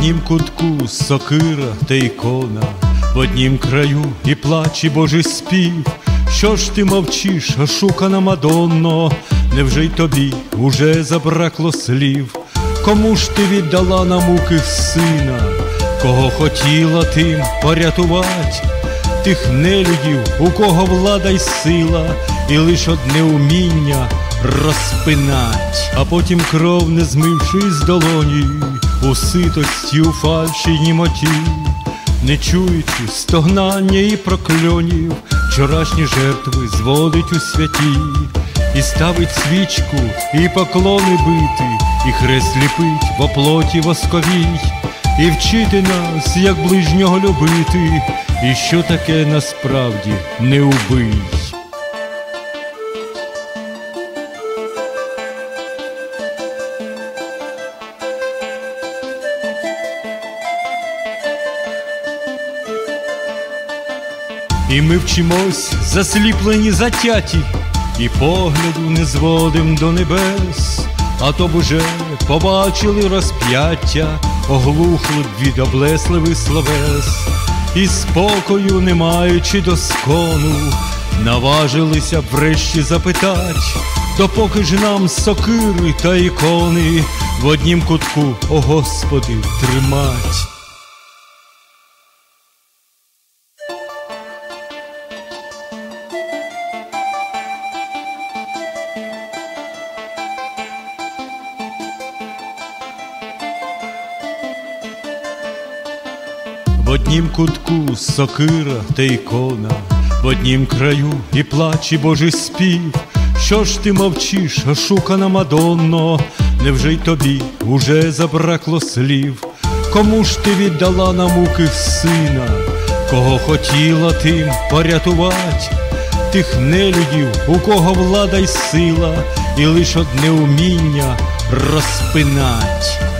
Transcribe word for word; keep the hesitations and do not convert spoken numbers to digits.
однім кутку сокира та ікона, в однім краю і плач, і Божий спів. Що ж ти мовчиш, ошукана Мадонно? Невже й тобі уже забракло слів? Кому ж ти віддала на муки сина? Кого хотіла тим порятувать? Тих нелюдів, у кого влада й сила, і лиш одне уміння розпинать. А потім кров, не змивши з долоні, у ситості, у фальші й німоті, не чуючи стогнання і прокльонів, вчорашні жертви зводить у святі. І ставить свічку, і поклони бити, і хрест ліпить в оплоті восковій, і вчити нас, як ближнього любити, і що таке насправді не убий. І ми вчимось, засліплені, затяті, і погляду не зводим до небес, а то б уже побачили розп'яття, оглухли б від облесливих словес. І спокою, не маючи доскону, наважилися б врешті запитать, допоки ж нам сокири та ікони в однім кутку, о Господи, тримать. В однім кутку сокира та ікона, в однім краю і плач, і Божий спів. Що ж ти мовчиш, ошукана Мадонно? Невже й тобі уже забракло слів? Кому ж ти віддала на муки сина? Кого хотіла тим порятувать? Тих нелюдів, у кого влада й сила, і лиш одне уміння розпинать.